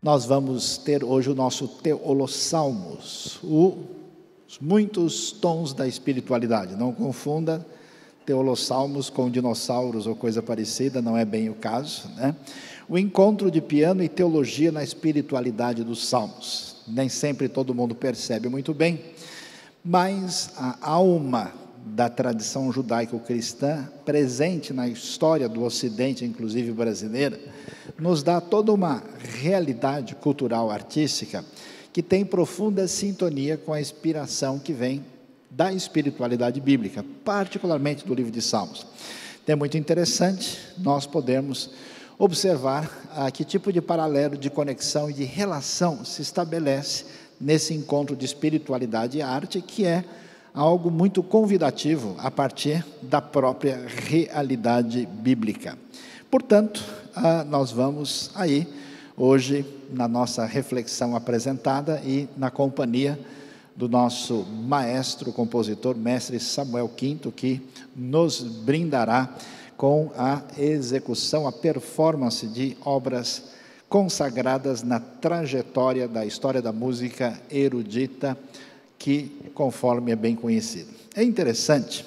Nós vamos ter hoje o nosso Teolossalmos, os muitos tons da espiritualidade. Não confunda Teolossalmos com dinossauros ou coisa parecida, não é bem o caso, né? O encontro de piano e teologia na espiritualidade dos salmos. Nem sempre todo mundo percebe muito bem, mas a alma da tradição judaico-cristã, presente na história do Ocidente, inclusive brasileira, nos dá toda uma realidade cultural artística que tem profunda sintonia com a inspiração que vem da espiritualidade bíblica, particularmente do livro de Salmos. É muito interessante nós podermos observar que tipo de paralelo, de conexão e de relação se estabelece nesse encontro de espiritualidade e arte, que é algo muito convidativo a partir da própria realidade bíblica. Portanto, nós vamos aí, hoje, na nossa reflexão apresentada e na companhia do nosso maestro, compositor, mestre Samuel Quinto, que nos brindará com a execução, a performance de obras consagradas na trajetória da história da música erudita, que conforme é bem conhecido. É interessante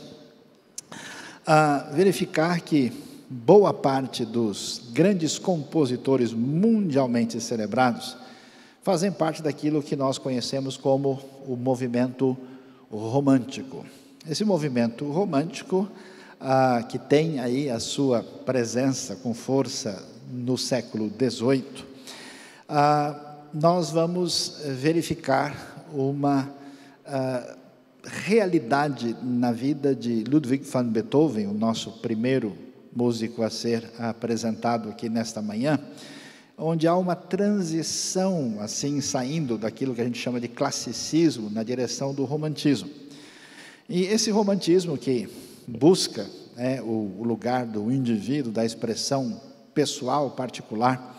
verificar que boa parte dos grandes compositores mundialmente celebrados fazem parte daquilo que nós conhecemos como o movimento romântico. Esse movimento romântico, que tem aí a sua presença com força no século XVIII, nós vamos verificar uma realidade na vida de Ludwig van Beethoven, o nosso primeiro músico a ser apresentado aqui nesta manhã, onde há uma transição, assim, saindo daquilo que a gente chama de classicismo, na direção do romantismo. E esse romantismo que busca o lugar do indivíduo, da expressão pessoal, particular,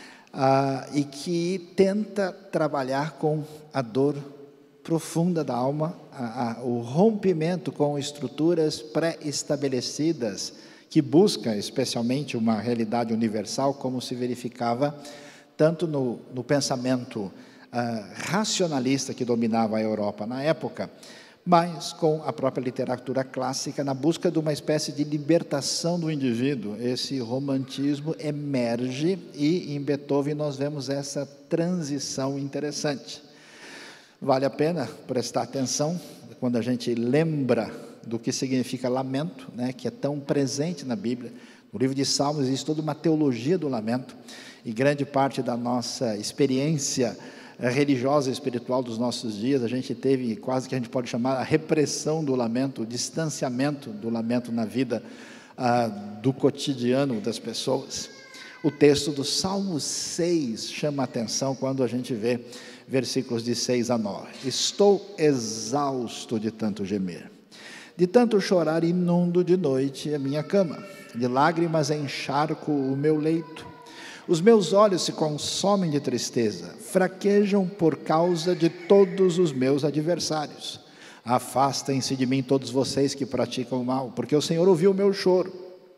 e que tenta trabalhar com a dor profunda da alma, o rompimento com estruturas pré-estabelecidas, que busca especialmente uma realidade universal, como se verificava tanto no pensamento racionalista que dominava a Europa na época, mas com a própria literatura clássica, na busca de uma espécie de libertação do indivíduo. Esse romantismo emerge e em Beethoven nós vemos essa transição interessante. Vale a pena prestar atenção quando a gente lembra do que significa lamento, né, que é tão presente na Bíblia. No livro de Salmos existe toda uma teologia do lamento, e grande parte da nossa experiência religiosa e espiritual dos nossos dias, a gente teve quase que a gente pode chamar a repressão do lamento, o distanciamento do lamento na vida do cotidiano das pessoas. O texto do Salmo 6 chama a atenção quando a gente vê versículos de 6 a 9. Estou exausto de tanto gemer, de tanto chorar inundo de noite a minha cama, de lágrimas encharco o meu leito. Os meus olhos se consomem de tristeza, fraquejam por causa de todos os meus adversários. Afastem-se de mim todos vocês que praticam o mal, porque o Senhor ouviu o meu choro.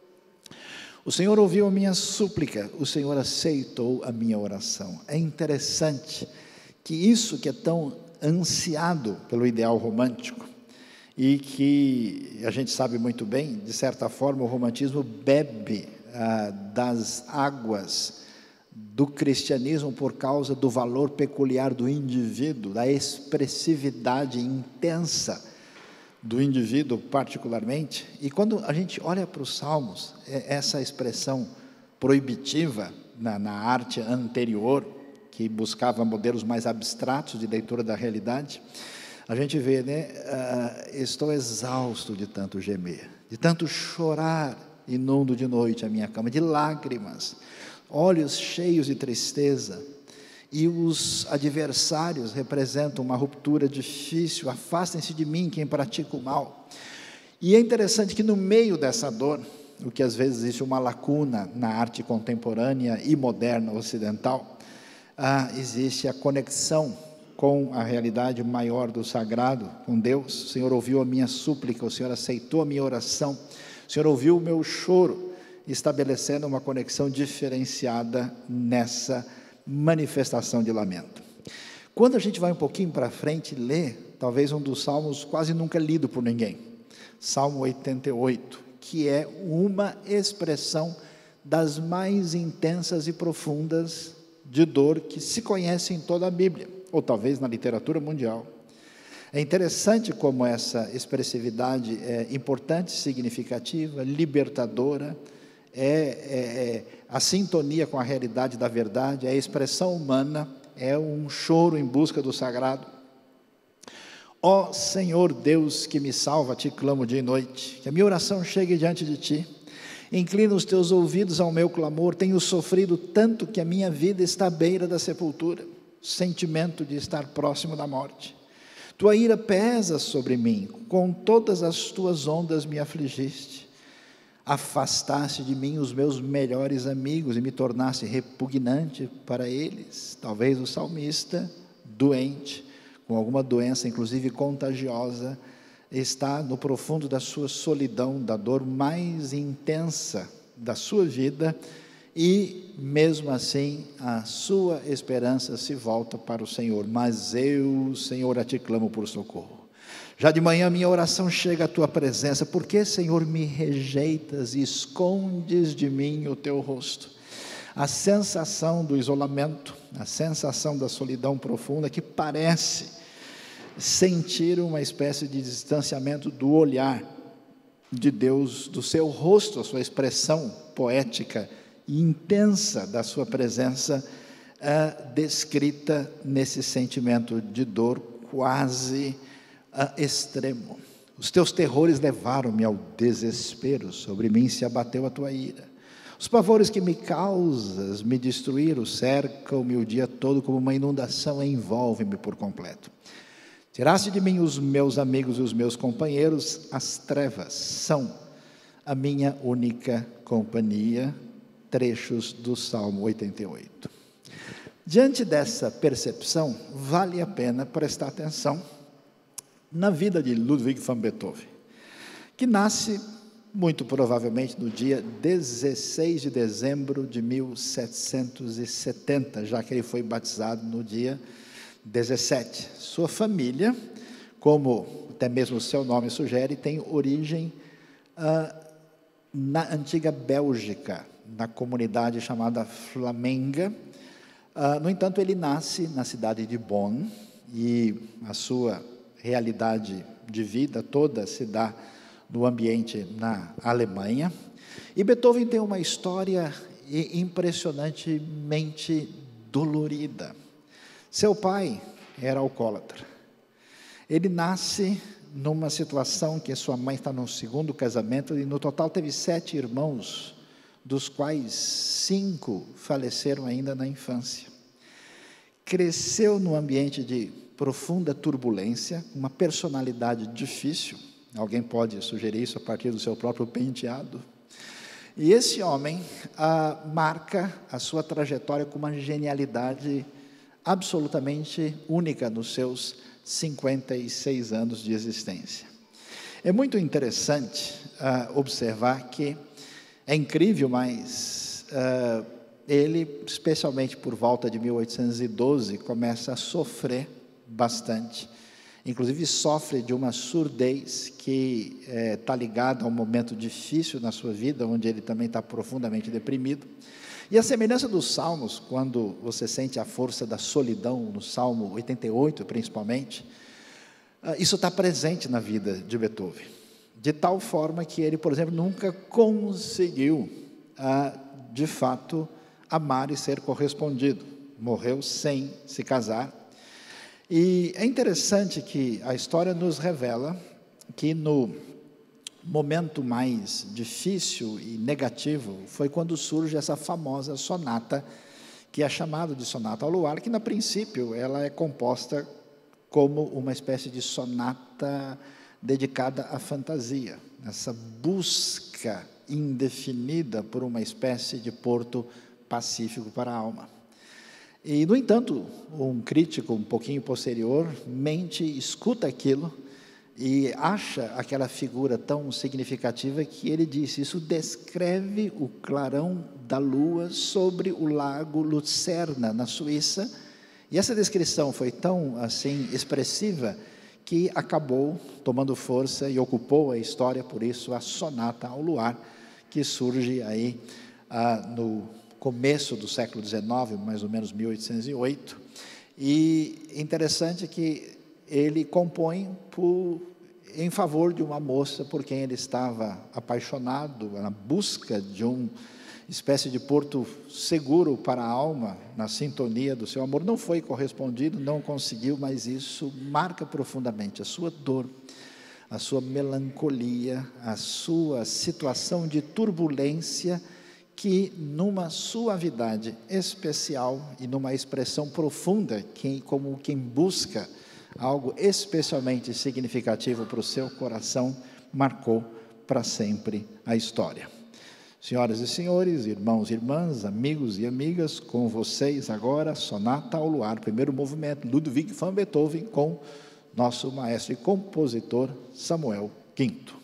O Senhor ouviu a minha súplica, o Senhor aceitou a minha oração. É interessante que isso que é tão ansiado pelo ideal romântico, e que a gente sabe muito bem, de certa forma o romantismo bebe das águas do cristianismo por causa do valor peculiar do indivíduo, da expressividade intensa do indivíduo particularmente. E quando a gente olha para os Salmos, essa expressão proibitiva na arte anterior, que buscava modelos mais abstratos de leitura da realidade, a gente vê, né? Estou exausto de tanto gemer, de tanto chorar, inundo de noite a minha cama, de lágrimas, olhos cheios de tristeza, e os adversários representam uma ruptura difícil. Afastem-se de mim quem pratica o mal. E é interessante que no meio dessa dor, o que às vezes existe uma lacuna na arte contemporânea e moderna ocidental, existe a conexão com a realidade maior do sagrado, com Deus. O Senhor ouviu a minha súplica, o Senhor aceitou a minha oração, o Senhor ouviu o meu choro, estabelecendo uma conexão diferenciada nessa manifestação de lamento. Quando a gente vai um pouquinho para frente e lê, talvez um dos salmos quase nunca lido por ninguém, Salmo 88, que é uma expressão das mais intensas e profundas de dor que se conhece em toda a Bíblia, ou talvez na literatura mundial. É interessante como essa expressividade é importante, significativa, libertadora, a sintonia com a realidade da verdade, é a expressão humana, é um choro em busca do sagrado. Ó Senhor Deus que me salva, te clamo dia e noite, que a minha oração chegue diante de ti, inclina os teus ouvidos ao meu clamor, tenho sofrido tanto que a minha vida está à beira da sepultura, sentimento de estar próximo da morte. Tua ira pesa sobre mim, com todas as tuas ondas me afligiste. Afastaste de mim os meus melhores amigos e me tornaste repugnante para eles. Talvez o salmista, doente, com alguma doença, inclusive contagiosa, está no profundo da sua solidão, da dor mais intensa da sua vida, e mesmo assim a sua esperança se volta para o Senhor. Mas eu, Senhor, a ti clamo por socorro. Já de manhã minha oração chega à tua presença. Por que, Senhor, me rejeitas e escondes de mim o teu rosto? A sensação do isolamento, a sensação da solidão profunda, que parece sentir uma espécie de distanciamento do olhar de Deus, do seu rosto, a sua expressão poética e intensa da sua presença, descrita nesse sentimento de dor quase extremo. Os teus terrores levaram-me ao desespero, sobre mim se abateu a tua ira. Os pavores que me causas me destruíram, cercam-me o dia todo como uma inundação, envolve-me por completo. Tiraste de mim os meus amigos e os meus companheiros, as trevas são a minha única companhia. Trechos do Salmo 88. Diante dessa percepção, vale a pena prestar atenção na vida de Ludwig van Beethoven, que nasce muito provavelmente no dia 16 de dezembro de 1770, já que ele foi batizado no dia 17. Sua família, como até mesmo o seu nome sugere, tem origem na antiga Bélgica, na comunidade chamada Flamenga. No entanto, ele nasce na cidade de Bonn, e a sua realidade de vida toda se dá no ambiente na Alemanha. E Beethoven tem uma história impressionantemente dolorida. Seu pai era alcoólatra. Ele nasce numa situação que sua mãe está no segundo casamento, e no total teve 7 irmãos, dos quais 5 faleceram ainda na infância. Cresceu num ambiente de profunda turbulência, uma personalidade difícil. Alguém pode sugerir isso a partir do seu próprio penteado. E esse homem marca a sua trajetória com uma genialidade absolutamente única nos seus 56 anos de existência. É muito interessante observar que é incrível, mas ele, especialmente por volta de 1812, começa a sofrer bastante. Inclusive sofre de uma surdez que está ligada a um momento difícil na sua vida, onde ele também está profundamente deprimido. E a semelhança dos Salmos, quando você sente a força da solidão, no Salmo 88 principalmente, isso está presente na vida de Beethoven, de tal forma que ele, por exemplo, nunca conseguiu, de fato, amar e ser correspondido. Morreu sem se casar. E é interessante que a história nos revela que no momento mais difícil e negativo foi quando surge essa famosa sonata, que é chamada de Sonata ao Luar, que, no princípio, ela é composta como uma espécie de sonata dedicada à fantasia, essa busca indefinida por uma espécie de porto pacífico para a alma. E, no entanto, um crítico um pouquinho posteriormente escuta aquilo e acha aquela figura tão significativa que ele disse: isso descreve o clarão da lua sobre o lago Lucerna, na Suíça. E essa descrição foi tão assim expressiva que acabou tomando força e ocupou a história, por isso a Sonata ao Luar, que surge aí no começo do século XIX, mais ou menos 1808. E interessante que ele compõe em favor de uma moça por quem ele estava apaixonado, na busca de uma espécie de porto seguro para a alma, na sintonia do seu amor. Não foi correspondido, não conseguiu, mas isso marca profundamente a sua dor, a sua melancolia, a sua situação de turbulência, que numa suavidade especial e numa expressão profunda, como quem busca algo especialmente significativo para o seu coração, marcou para sempre a história. Senhoras e senhores, irmãos e irmãs, amigos e amigas, com vocês agora, Sonata ao Luar, primeiro movimento, Ludwig van Beethoven, com nosso maestro e compositor Samuel Quinto.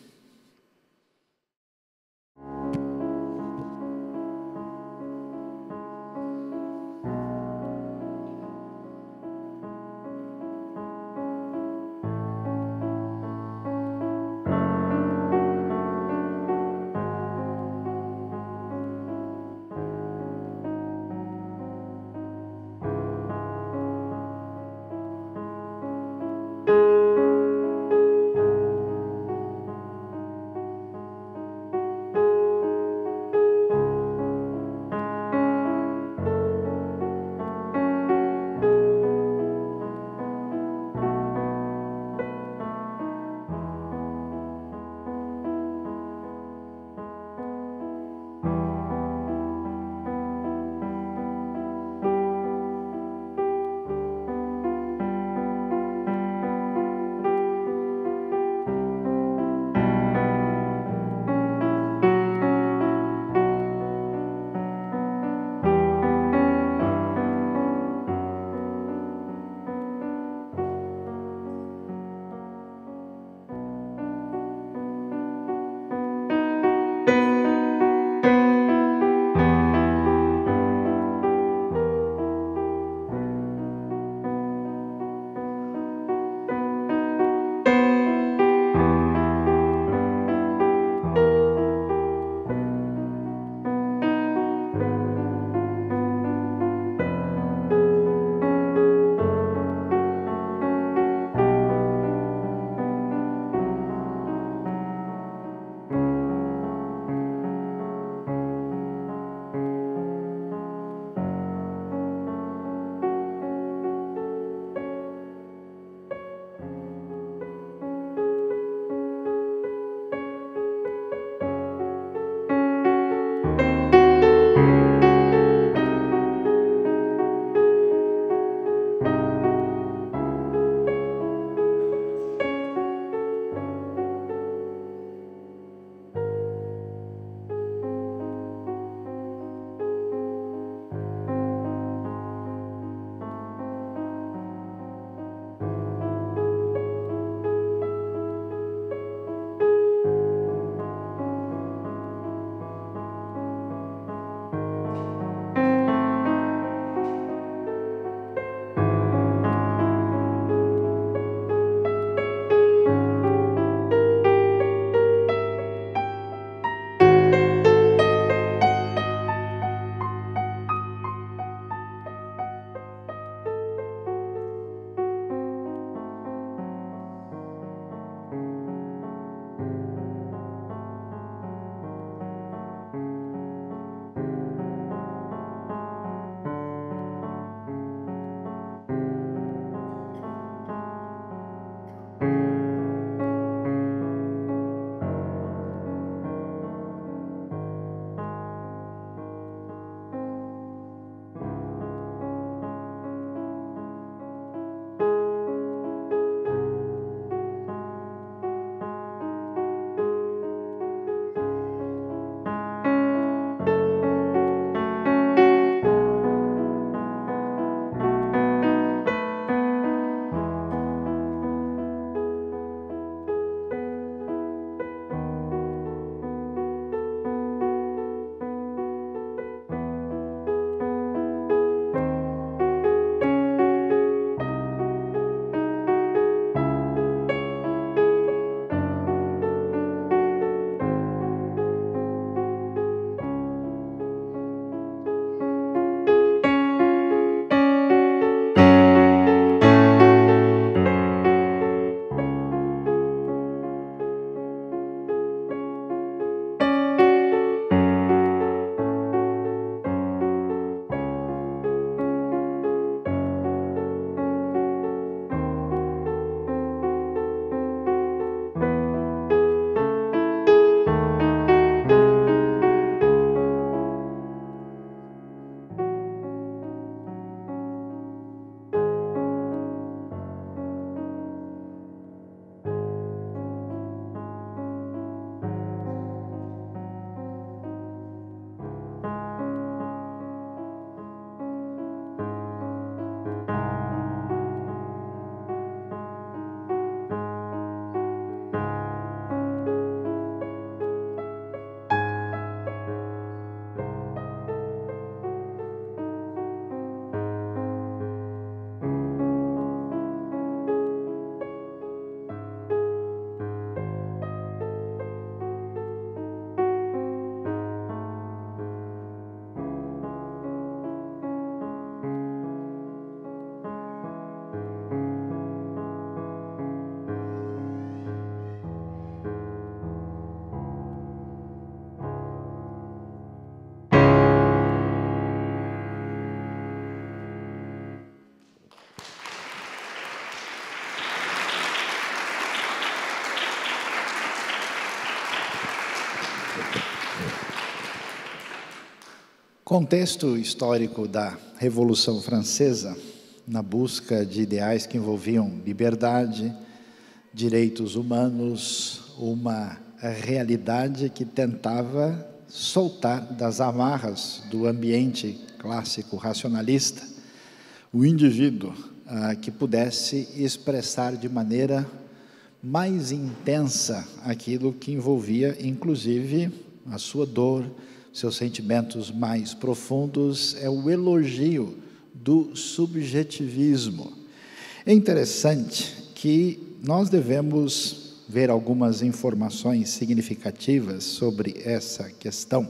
Contexto histórico da Revolução Francesa, na busca de ideais que envolviam liberdade, direitos humanos, uma realidade que tentava soltar das amarras do ambiente clássico racionalista o indivíduo que pudesse expressar de maneira mais intensa aquilo que envolvia, inclusive, a sua dor, seus sentimentos mais profundos, é o elogio do subjetivismo. É interessante que nós devemos ver algumas informações significativas sobre essa questão,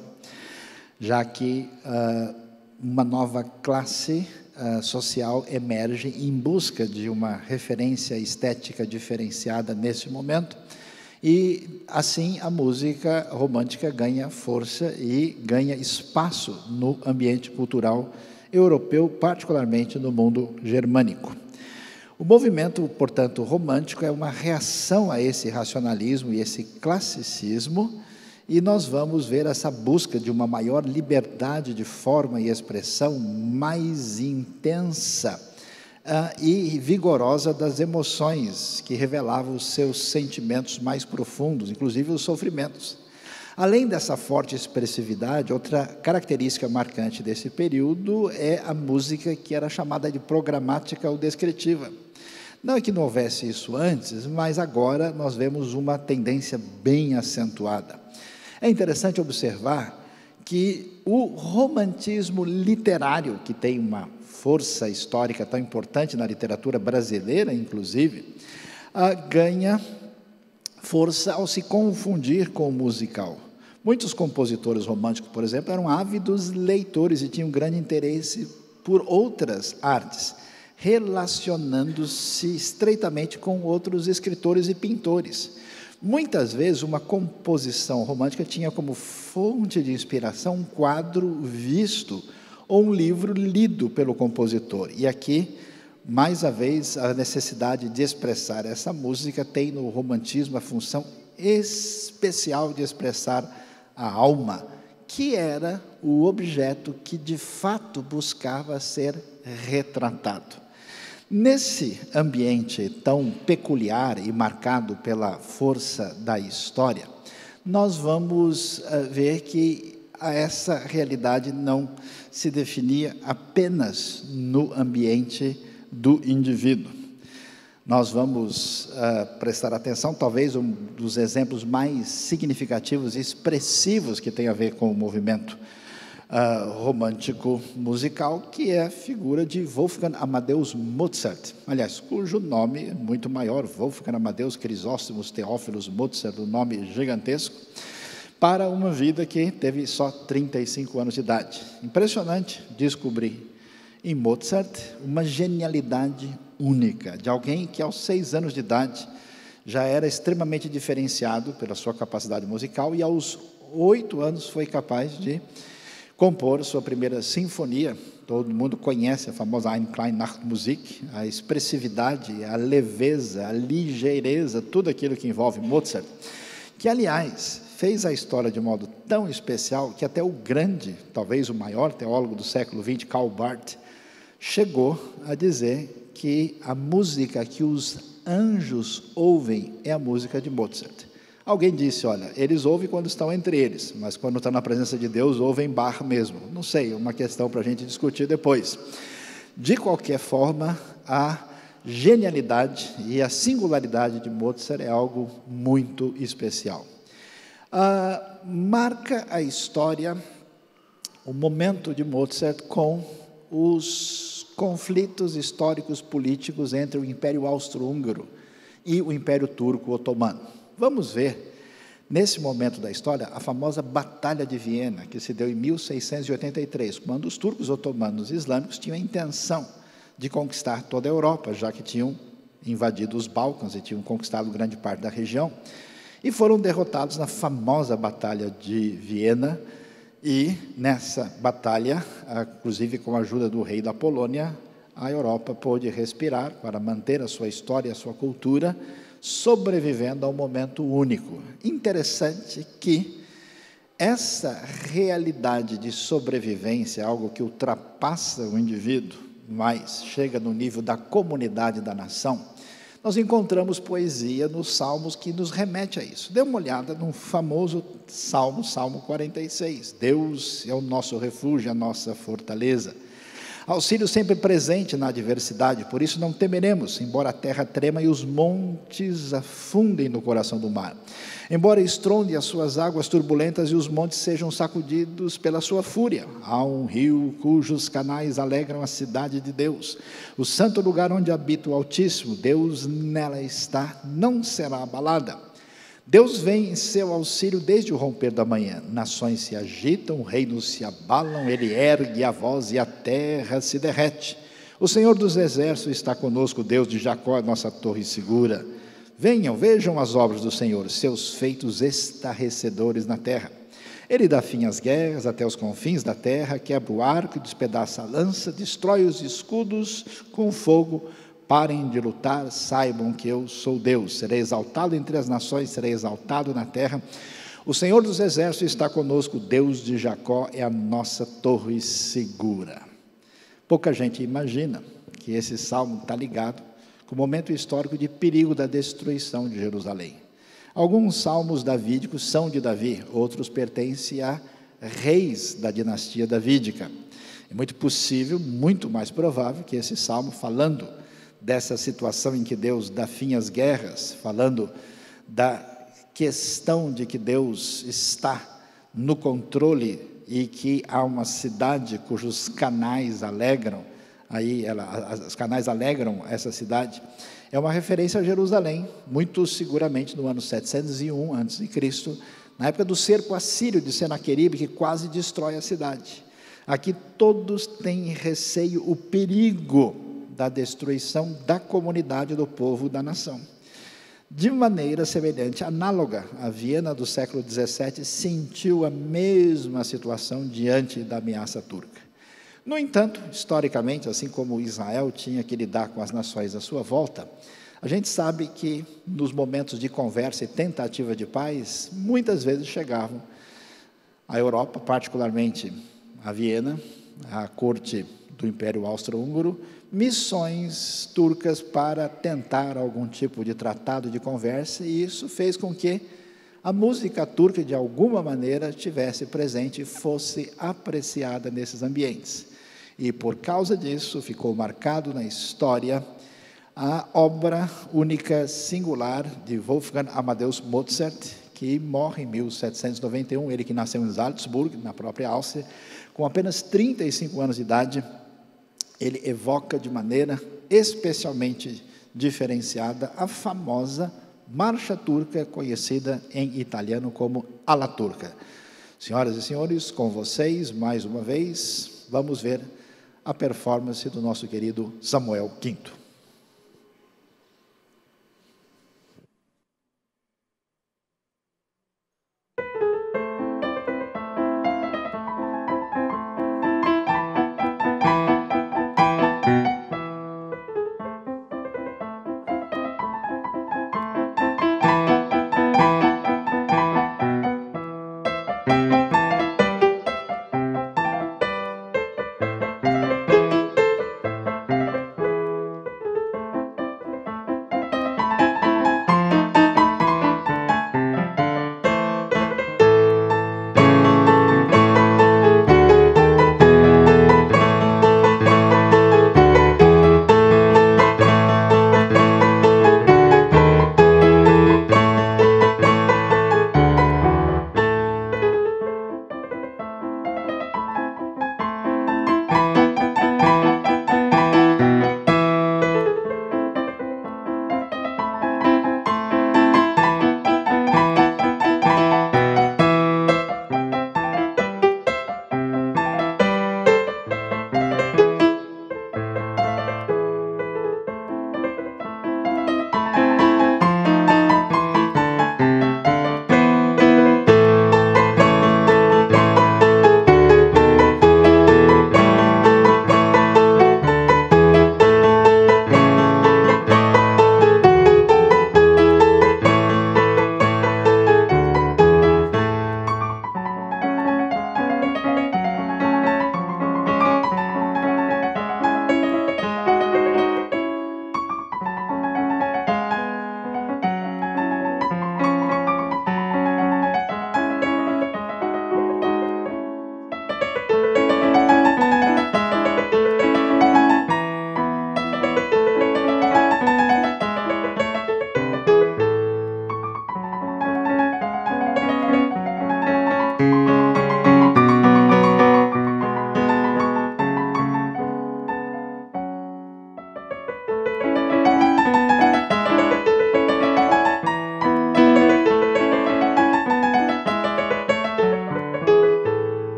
já que uma nova classe social emerge em busca de uma referência estética diferenciada nesse momento, e assim a música romântica ganha força e ganha espaço no ambiente cultural europeu, particularmente no mundo germânico. O movimento, portanto, romântico é uma reação a esse racionalismo e esse classicismo, e nós vamos ver essa busca de uma maior liberdade de forma e expressão mais intensa e vigorosa das emoções, que revelavam os seus sentimentos mais profundos, inclusive os sofrimentos. Além dessa forte expressividade, outra característica marcante desse período é a música que era chamada de programática ou descritiva. Não é que não houvesse isso antes, mas agora nós vemos uma tendência bem acentuada. É interessante observar que o romantismo literário, que tem uma força histórica tão importante na literatura brasileira, inclusive, ganha força ao se confundir com o musical. Muitos compositores românticos, por exemplo, eram ávidos leitores e tinham grande interesse por outras artes, relacionando-se estreitamente com outros escritores e pintores. Muitas vezes, uma composição romântica tinha como fonte de inspiração um quadro visto ou um livro lido pelo compositor. E aqui, mais uma vez, a necessidade de expressar essa música tem no romantismo a função especial de expressar a alma, que era o objeto que de fato buscava ser retratado. Nesse ambiente tão peculiar e marcado pela força da história, nós vamos ver que essa realidade não se definia apenas no ambiente do indivíduo. Nós vamos prestar atenção, talvez um dos exemplos mais significativos e expressivos que tem a ver com o movimento romântico musical, que é a figura de Wolfgang Amadeus Mozart, aliás, cujo nome é muito maior, Wolfgang Amadeus Crisóstomos Theophilus Mozart, um nome gigantesco, para uma vida que teve só 35 anos de idade. Impressionante descobrir em Mozart uma genialidade única, de alguém que aos 6 anos de idade já era extremamente diferenciado pela sua capacidade musical, e aos 8 anos foi capaz de compor sua primeira sinfonia. Todo mundo conhece a famosa Eine kleine Nachtmusik, a expressividade, a leveza, a ligeireza, tudo aquilo que envolve Mozart, que, aliás, fez a história de modo tão especial que até o grande, talvez o maior teólogo do século XX, Karl Barth, chegou a dizer que a música que os anjos ouvem é a música de Mozart. Alguém disse, olha, eles ouvem quando estão entre eles, mas quando estão na presença de Deus, ouvem Bach mesmo. Não sei, é uma questão para a gente discutir depois. De qualquer forma, a genialidade e a singularidade de Mozart é algo muito especial. Marca a história o momento de Mozart com os conflitos históricos políticos entre o Império Austro-Húngaro e o Império Turco-Otomano. Vamos ver, nesse momento da história, a famosa Batalha de Viena, que se deu em 1683, quando os turcos otomanos islâmicos tinham a intenção de conquistar toda a Europa, já que tinham invadido os Balcãs e tinham conquistado grande parte da região, e foram derrotados na famosa Batalha de Viena. E nessa batalha, inclusive com a ajuda do rei da Polônia, a Europa pôde respirar para manter a sua história, a sua cultura, sobrevivendo a um momento único. Interessante que essa realidade de sobrevivência, algo que ultrapassa o indivíduo, mas chega no nível da comunidade da nação, nós encontramos poesia nos Salmos que nos remete a isso. Dê uma olhada no famoso Salmo, Salmo 46. Deus é o nosso refúgio, a nossa fortaleza. Auxílio sempre presente na adversidade, por isso não temeremos, embora a terra trema e os montes afundem no coração do mar. Embora estronde as suas águas turbulentas e os montes sejam sacudidos pela sua fúria. Há um rio cujos canais alegram a cidade de Deus. O santo lugar onde habita o Altíssimo, Deus nela está, não será abalada. Deus vem em seu auxílio desde o romper da manhã. Nações se agitam, reinos se abalam, ele ergue a voz e a terra se derrete. O Senhor dos exércitos está conosco, Deus de Jacó, a nossa torre segura. Venham, vejam as obras do Senhor, seus feitos estarrecedores na terra. Ele dá fim às guerras até os confins da terra, quebra o arco, despedaça a lança, destrói os escudos com fogo. Parem de lutar, saibam que eu sou Deus. Serei exaltado entre as nações, serei exaltado na terra. O Senhor dos exércitos está conosco, Deus de Jacó é a nossa torre segura. Pouca gente imagina que esse salmo está ligado com o momento histórico de perigo da destruição de Jerusalém. Alguns salmos davídicos são de Davi, outros pertencem a reis da dinastia davídica. É muito possível, muito mais provável, que esse salmo, falando dessa situação em que Deus dá fim às guerras, falando da questão de que Deus está no controle e que há uma cidade cujos canais alegram, os canais alegram essa cidade, é uma referência a Jerusalém, muito seguramente no ano 701 a.C., na época do cerco assírio de Senaqueribe, que quase destrói a cidade. Aqui todos têm receio, o perigo da destruição da comunidade, do povo, da nação. De maneira semelhante, análoga, a Viena do século XVII sentiu a mesma situação diante da ameaça turca. No entanto, historicamente, assim como Israel tinha que lidar com as nações à sua volta, a gente sabe que nos momentos de conversa e tentativa de paz, muitas vezes chegavam à Europa, particularmente a Viena, a corte do Império Austro-Húngaro, missões turcas para tentar algum tipo de tratado de conversa, e isso fez com que a música turca, de alguma maneira, estivesse presente e fosse apreciada nesses ambientes. E por causa disso, ficou marcado na história a obra única singular de Wolfgang Amadeus Mozart, que morre em 1791, ele que nasceu em Salzburg, na própria Áustria, com apenas 35 anos de idade. Ele evoca de maneira especialmente diferenciada a famosa marcha turca, conhecida em italiano como Alla Turca. Senhoras e senhores, com vocês, mais uma vez, vamos ver a performance do nosso querido Samuel Quinto.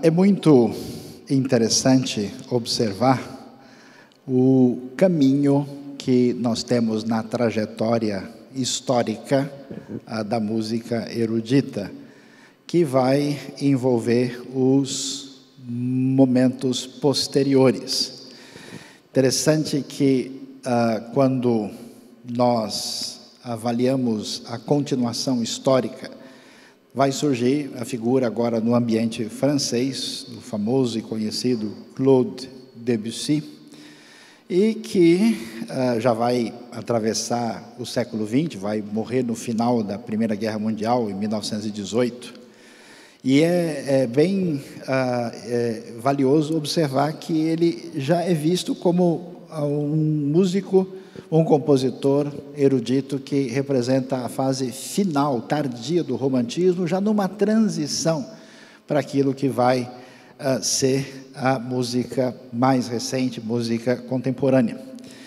É muito interessante observar o caminho que nós temos na trajetória histórica da música erudita, que vai envolver os momentos posteriores. Interessante que quando nós avaliamos a continuação histórica, vai surgir a figura agora no ambiente francês, do famoso e conhecido Claude Debussy, e que já vai atravessar o século XX, vai morrer no final da Primeira Guerra Mundial, em 1918. E é bem valioso observar que ele já é visto como um músico, um compositor erudito que representa a fase final, tardia do romantismo, já numa transição para aquilo que vai ser a música mais recente, música contemporânea.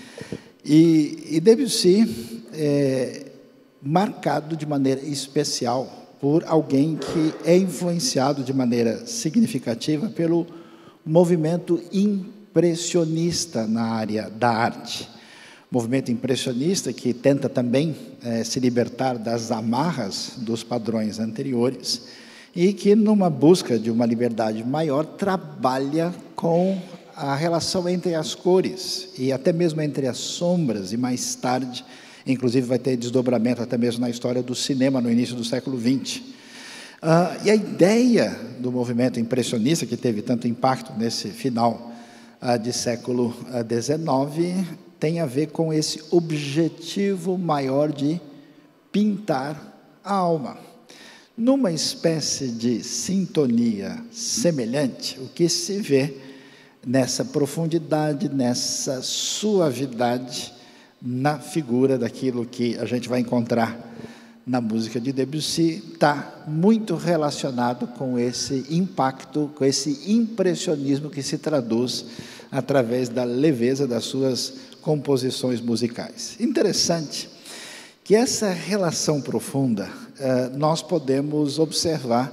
E Debussy é marcado de maneira especial por alguém que é influenciado de maneira significativa pelo movimento impressionista na área da arte. Movimento impressionista que tenta também se libertar das amarras dos padrões anteriores e que, numa busca de uma liberdade maior, trabalha com a relação entre as cores e até mesmo entre as sombras, e mais tarde, inclusive, vai ter desdobramento até mesmo na história do cinema no início do século XX. E a ideia do movimento impressionista, que teve tanto impacto nesse final de século XIX, tem a ver com esse objetivo maior de pintar a alma. Numa espécie de sintonia semelhante, o que se vê nessa profundidade, nessa suavidade, na figura daquilo que a gente vai encontrar na música de Debussy, está muito relacionado com esse impacto, com esse impressionismo que se traduz através da leveza das suas composições musicais. Interessante que essa relação profunda nós podemos observar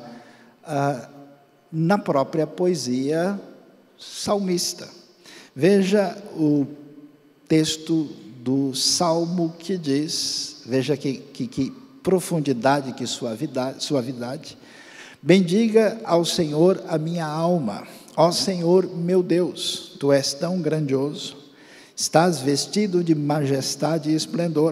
na própria poesia salmista. Veja o texto do Salmo que diz, veja que profundidade, que suavidade. Bendiga ao Senhor a minha alma, ó Senhor meu Deus, Tu és tão grandioso, estás vestido de majestade e esplendor,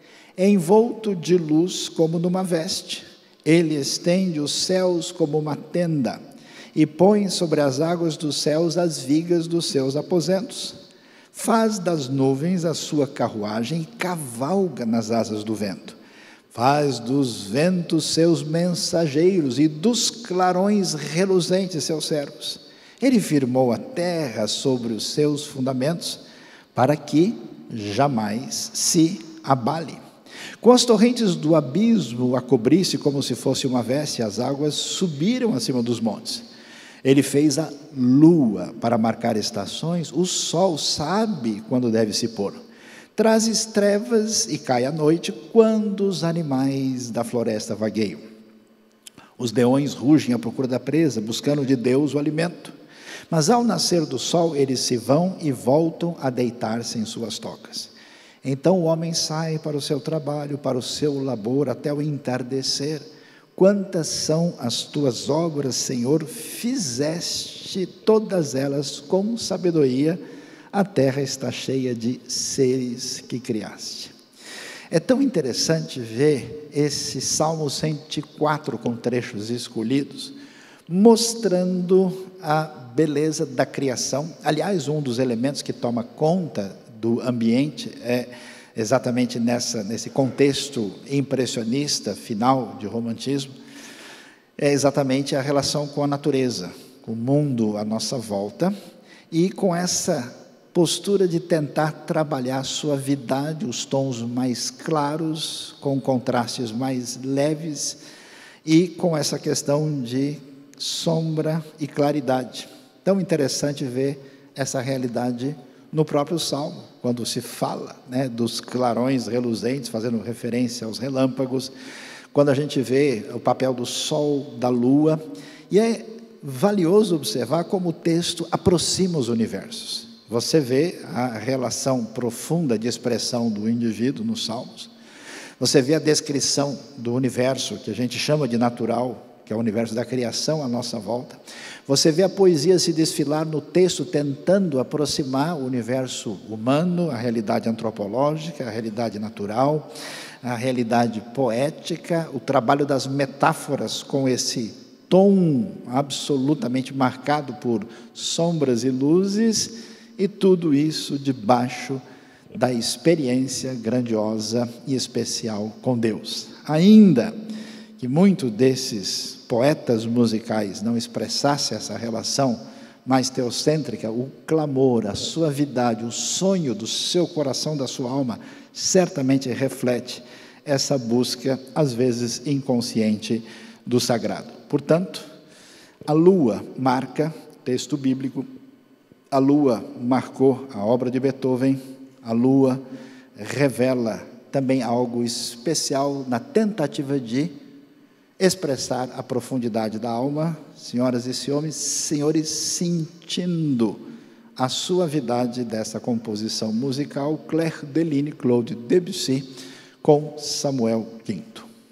envolto de luz como numa veste, Ele estende os céus como uma tenda, e põe sobre as águas dos céus as vigas dos seus aposentos. Faz das nuvens a sua carruagem e cavalga nas asas do vento. Faz dos ventos seus mensageiros e dos clarões reluzentes seus servos. Ele firmou a terra sobre os seus fundamentos para que jamais se abale. Com as torrentes do abismo a cobrisse como se fosse uma veste, as águas subiram acima dos montes. Ele fez a lua para marcar estações, o sol sabe quando deve se pôr. Trazes trevas e cai a noite, quando os animais da floresta vagueiam. Os leões rugem à procura da presa, buscando de Deus o alimento. Mas ao nascer do sol, eles se vão e voltam a deitar-se em suas tocas. Então o homem sai para o seu trabalho, para o seu labor, até o entardecer. Quantas são as tuas obras, Senhor? Fizeste todas elas com sabedoria, a terra está cheia de seres que criaste. É tão interessante ver esse Salmo 104 com trechos escolhidos, mostrando a beleza da criação. Aliás, um dos elementos que toma conta do ambiente é exatamente nesse contexto impressionista, final de romantismo, é exatamente a relação com a natureza, com o mundo à nossa volta, e com essa postura de tentar trabalhar a suavidade, os tons mais claros, com contrastes mais leves, e com essa questão de sombra e claridade. Tão interessante ver essa realidade no próprio Salmo, quando se fala, dos clarões reluzentes, fazendo referência aos relâmpagos, quando a gente vê o papel do sol, da lua, e é valioso observar como o texto aproxima os universos. Você vê a relação profunda de expressão do indivíduo nos Salmos. Você vê a descrição do universo, que a gente chama de natural, que é o universo da criação à nossa volta. Você vê a poesia se desfilar no texto, tentando aproximar o universo humano, a realidade antropológica, a realidade natural, a realidade poética, o trabalho das metáforas com esse tom absolutamente marcado por sombras e luzes, e tudo isso debaixo da experiência grandiosa e especial com Deus. Ainda que muitos desses poetas musicais não expressassem essa relação mais teocêntrica, o clamor, a suavidade, o sonho do seu coração, da sua alma, certamente reflete essa busca, às vezes inconsciente, do sagrado. Portanto, a lua marca, texto bíblico, a lua marcou a obra de Beethoven, a lua revela também algo especial na tentativa de expressar a profundidade da alma, senhoras e senhores, sentindo a suavidade dessa composição musical, Clair de Lune, Claude Debussy, com Samuel V.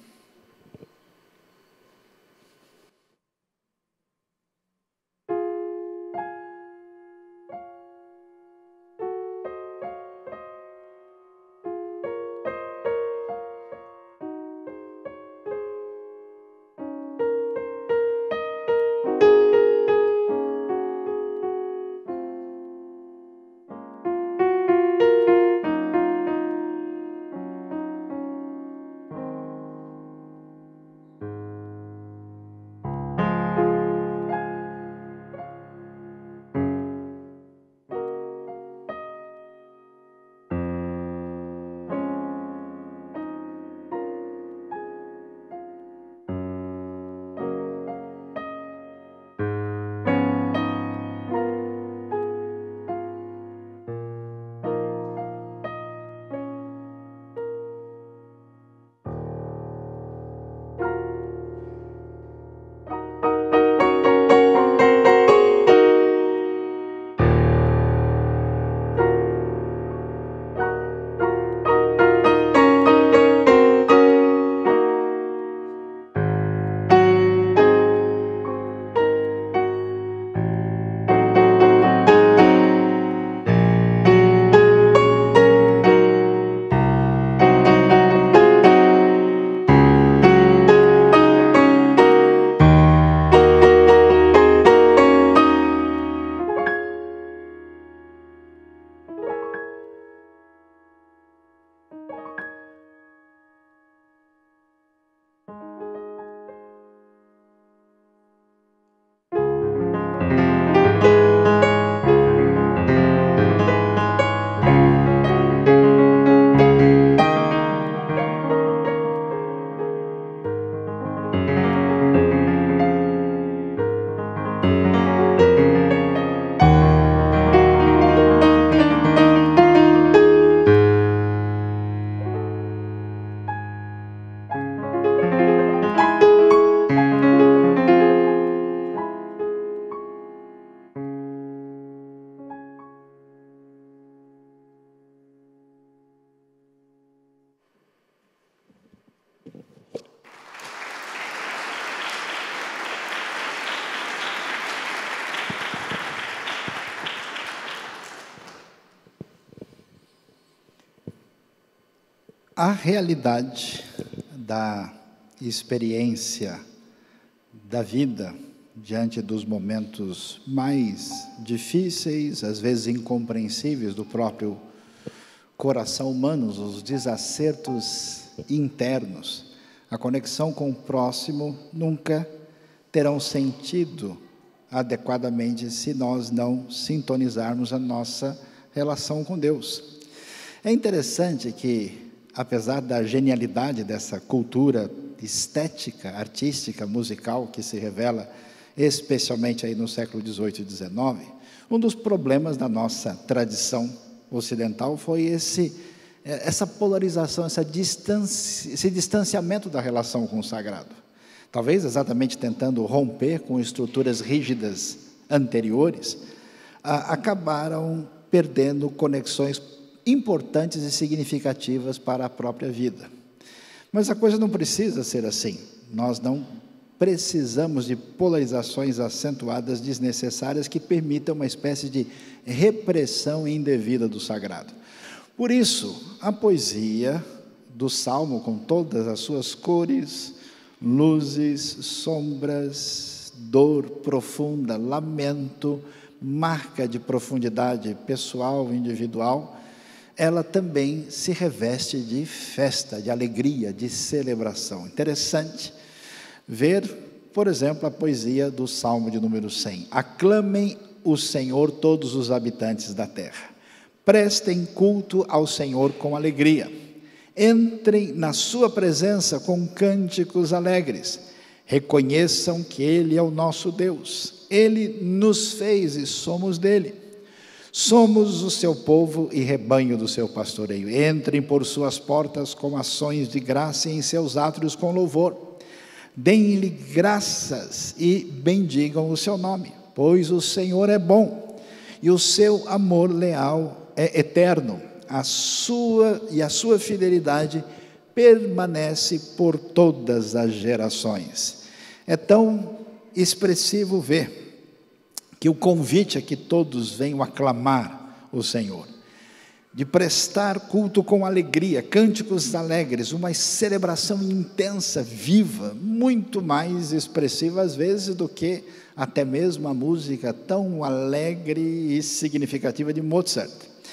A realidade da experiência da vida diante dos momentos mais difíceis, às vezes incompreensíveis do próprio coração humano, os desacertos internos, a conexão com o próximo nunca terão sentido adequadamente se nós não sintonizarmos a nossa relação com Deus. É interessante que, apesar da genialidade dessa cultura estética, artística, musical, que se revela especialmente aí no século XVIII e XIX, um dos problemas da nossa tradição ocidental foi essa polarização, esse distanciamento da relação com o sagrado. talvez exatamente tentando romper com estruturas rígidas anteriores, acabaram perdendo conexões importantes e significativas para a própria vida. Mas a coisa não precisa ser assim. Nós não precisamos de polarizações acentuadas desnecessárias que permitam uma espécie de repressão indevida do sagrado. Por isso, a poesia do Salmo, com todas as suas cores, luzes, sombras, dor profunda, lamento, marca de profundidade pessoal, individual, ela também se reveste de festa, de alegria, de celebração. Interessante ver, por exemplo, a poesia do Salmo de número 100. Aclamem o Senhor todos os habitantes da terra. Prestem culto ao Senhor com alegria. Entrem na sua presença com cânticos alegres. Reconheçam que Ele é o nosso Deus. Ele nos fez e somos dele. Somos o seu povo e rebanho do seu pastoreio. Entrem por suas portas com ações de graça e em seus átrios com louvor. Deem-lhe graças e bendigam o seu nome, pois o Senhor é bom e o seu amor leal é eterno. A sua fidelidade permanece por todas as gerações. É tão expressivo ver que o convite é que todos venham aclamar o Senhor, de prestar culto com alegria, cânticos alegres, uma celebração intensa, viva, muito mais expressiva às vezes do que até mesmo a música tão alegre e significativa de Mozart.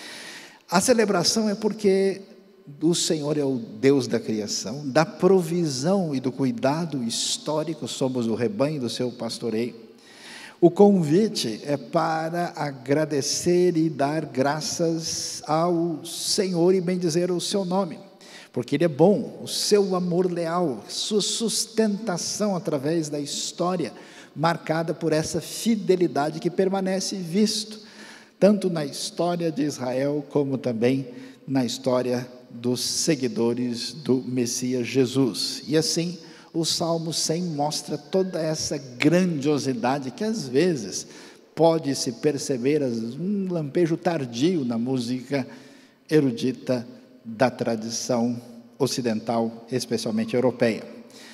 A celebração é porque o Senhor é o Deus da criação, da provisão e do cuidado histórico, somos o rebanho do seu pastoreio. O convite é para agradecer e dar graças ao Senhor e bendizer o seu nome, porque Ele é bom, o seu amor leal, sua sustentação através da história, marcada por essa fidelidade que permanece visto, tanto na história de Israel, como também na história dos seguidores do Messias Jesus. E assim, o Salmo 100 mostra toda essa grandiosidade que às vezes pode-se perceber um lampejo tardio na música erudita da tradição ocidental, especialmente europeia.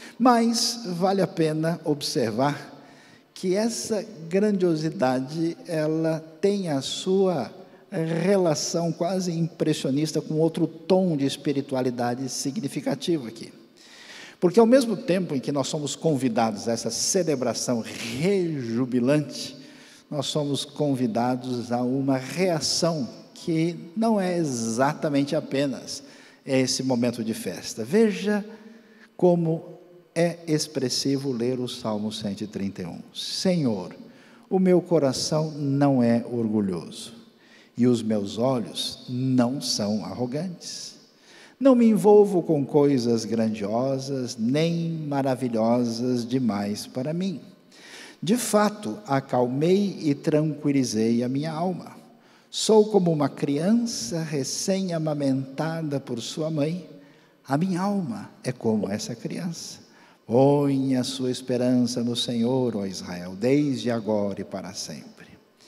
Mas vale a pena observar que essa grandiosidade, ela tem a sua relação quase impressionista com outro tom de espiritualidade significativo aqui. Porque ao mesmo tempo em que nós somos convidados a essa celebração rejubilante, nós somos convidados a uma reação que não é exatamente apenas esse momento de festa. Veja como é expressivo ler o Salmo 131. Senhor, o meu coração não é orgulhoso e os meus olhos não são arrogantes. Não me envolvo com coisas grandiosas, nem maravilhosas demais para mim. De fato, acalmei e tranquilizei a minha alma. Sou como uma criança recém-amamentada por sua mãe. A minha alma é como essa criança. Põe a sua esperança no Senhor, ó Israel, desde agora e para sempre.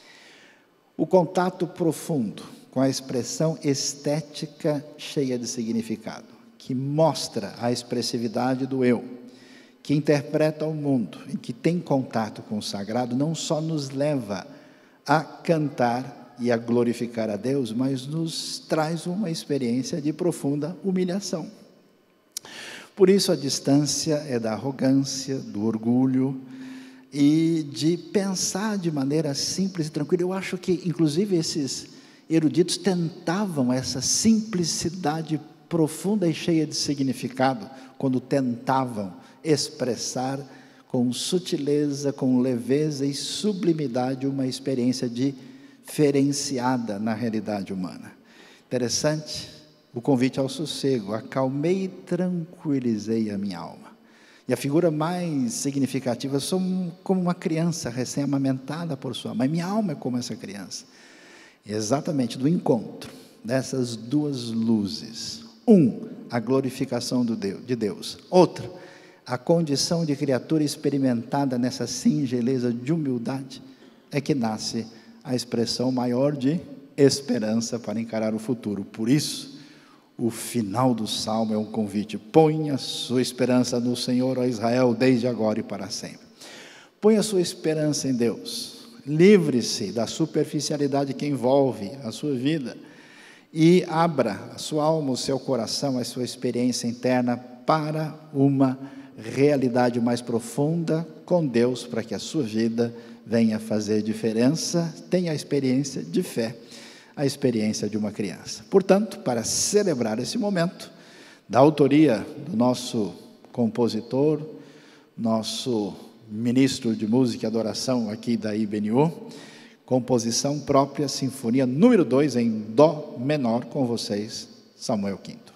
O contato profundo com a expressão estética cheia de significado, que mostra a expressividade do eu, que interpreta o mundo e que tem contato com o sagrado, não só nos leva a cantar e a glorificar a Deus, mas nos traz uma experiência de profunda humilhação. Por isso a distância é da arrogância, do orgulho e de pensar de maneira simples e tranquila. Eu acho que, inclusive, esses eruditos tentavam essa simplicidade profunda e cheia de significado, quando tentavam expressar com sutileza, com leveza e sublimidade uma experiência diferenciada na realidade humana. Interessante o convite ao sossego. Acalmei e tranquilizei a minha alma. E a figura mais significativa, sou como uma criança recém-amamentada por sua mãe. Minha alma é como essa criança. Exatamente do encontro dessas duas luzes. A glorificação de Deus. Outra, a condição de criatura experimentada nessa singeleza de humildade, é que nasce a expressão maior de esperança para encarar o futuro. Por isso, o final do Salmo é um convite: ponha sua esperança no Senhor, ó Israel, desde agora e para sempre. Ponha sua esperança em Deus, livre-se da superficialidade que envolve a sua vida e abra a sua alma, o seu coração, a sua experiência interna para uma realidade mais profunda com Deus, para que a sua vida venha fazer diferença, tenha a experiência de fé, a experiência de uma criança. Portanto, para celebrar esse momento, da autoria do nosso compositor, nosso ministro de música e adoração aqui da IBNU, composição própria, sinfonia número 2 em dó menor, com vocês, Samuel Quinto.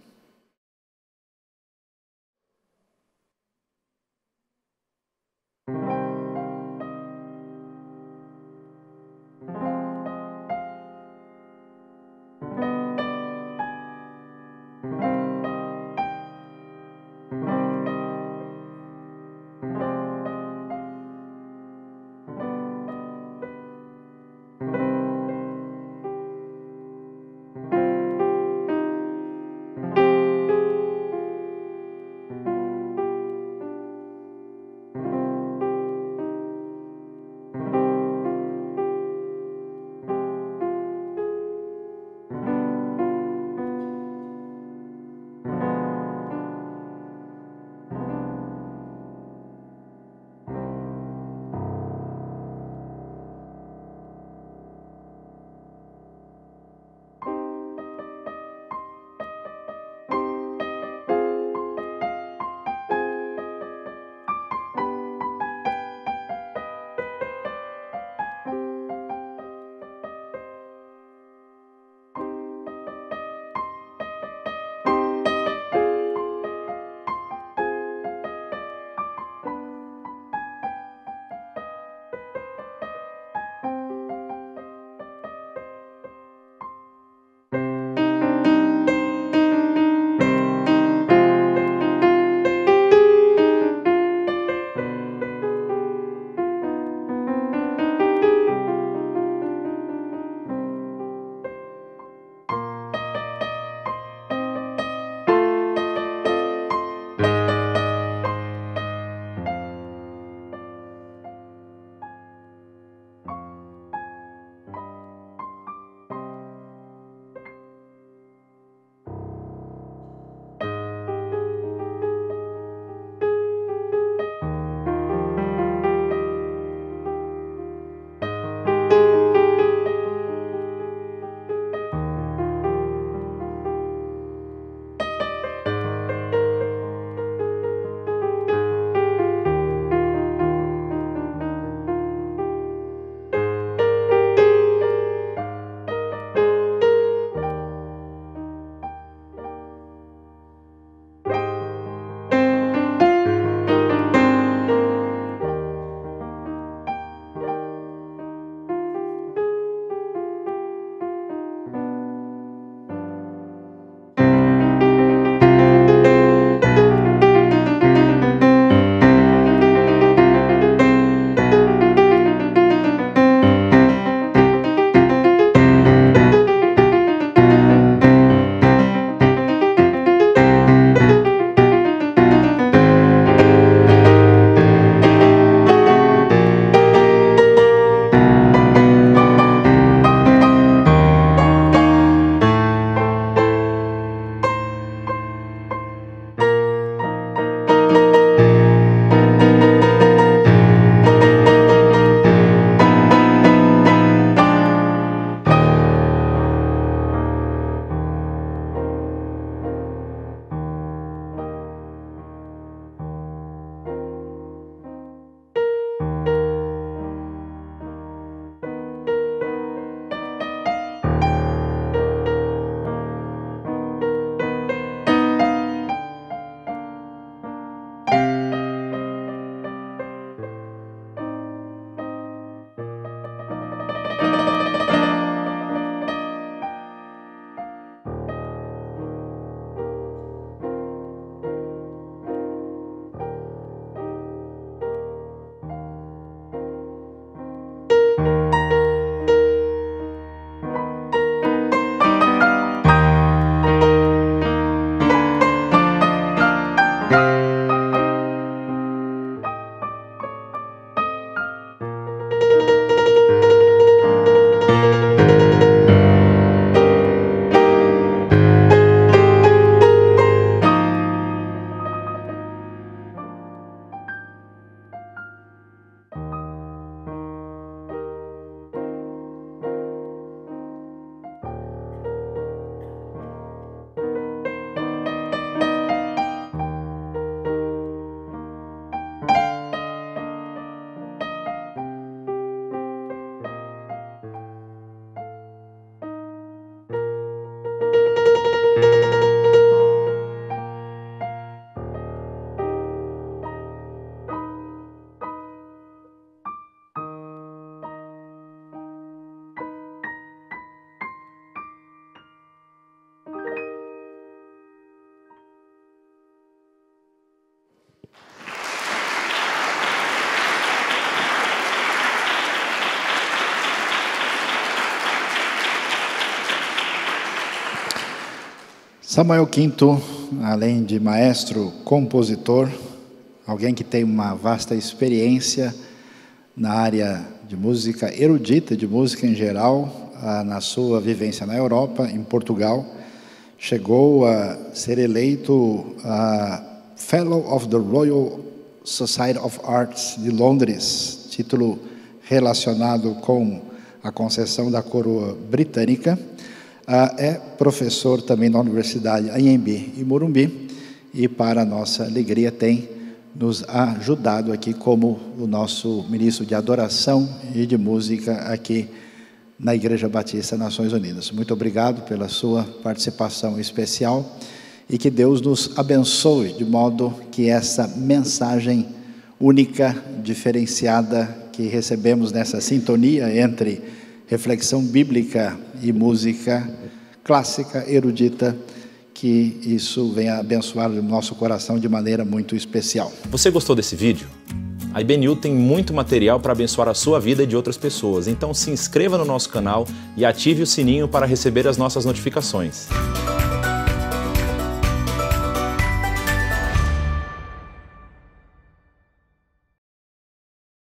Samuel Quinto, além de maestro, compositor, alguém que tem uma vasta experiência na área de música, erudita de música em geral, na sua vivência na Europa, em Portugal, chegou a ser eleito Fellow of the Royal Society of Arts de Londres, título relacionado com a concessão da coroa britânica. É professor também na Universidade Anhembi e Morumbi, e para nossa alegria tem nos ajudado aqui como o nosso ministro de adoração e de música aqui na Igreja Batista Nações Unidas. Muito obrigado pela sua participação especial e que Deus nos abençoe de modo que essa mensagem única, diferenciada que recebemos nessa sintonia entre reflexão bíblica e música clássica, erudita, que isso venha abençoar o nosso coração de maneira muito especial. Você gostou desse vídeo? A IBNU tem muito material para abençoar a sua vida e de outras pessoas, então se inscreva no nosso canal e ative o sininho para receber as nossas notificações.